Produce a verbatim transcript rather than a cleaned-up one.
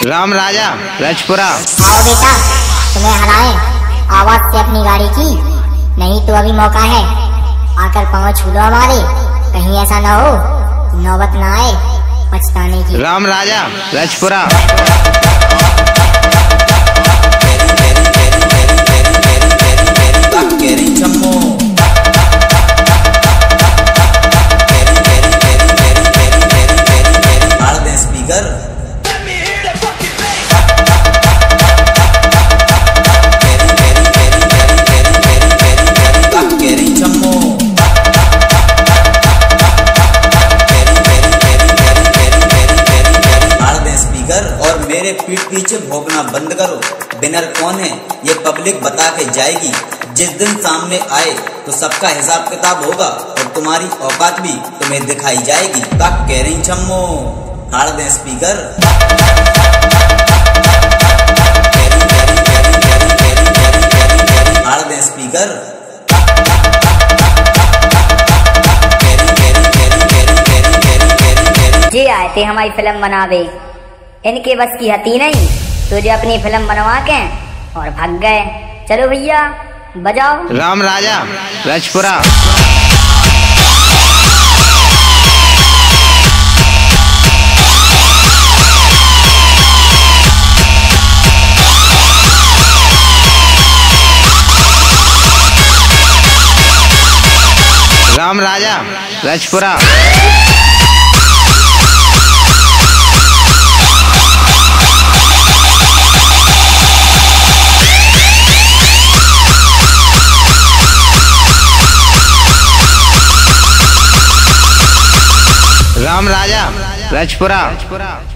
राम राजा रजपुरा। आओ बेटा, तुम्हें हराए आवाज से अपनी गाड़ी की, नहीं तो अभी मौका है, आकर पाँव छू लो हमारे। कहीं ऐसा ना हो नौबत ना आए पछताने की। राम राजा रजपुरा। और मेरे पीठ पीछे भोंकना बंद करो। विनर कौन है ये पब्लिक बता के जाएगी। जिस दिन सामने आए तो सबका हिसाब किताब होगा और तुम्हारी औकात भी तुम्हें दिखाई जाएगी। का कह रही छम्मो, हाड़ दे स्पीकर। हाड़ दे स्पीकर। ये आए थे हमारी फिल्म बनावे, इनके बस की हती नहीं, तुझे अपनी फिल्म बनवा के और भाग गए। चलो भैया बजाओ। राम राजा रजपुरा। राम राजा रजपुरा। राम राजा रजपुरा।